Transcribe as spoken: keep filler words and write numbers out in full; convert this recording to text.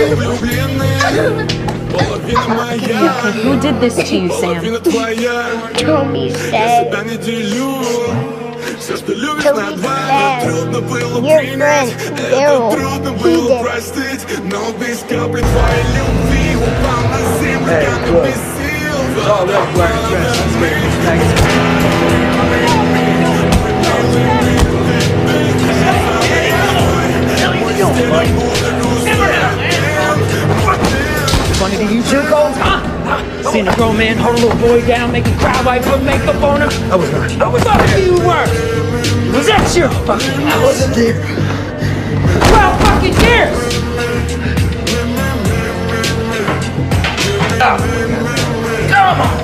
Who did this to you, Sam? Toby said. Toby said. Your friend, Daryl, he did. Hey, look. It's all that black trash. Let's get these nuggets. Funny to you two, Coles, huh? Seen a grown man hold a little boy down, make him cry while he put makeup on him? I was not. I was not. You were. Was that your fucking house? I wasn't there. Twelve fucking years! Oh, come on!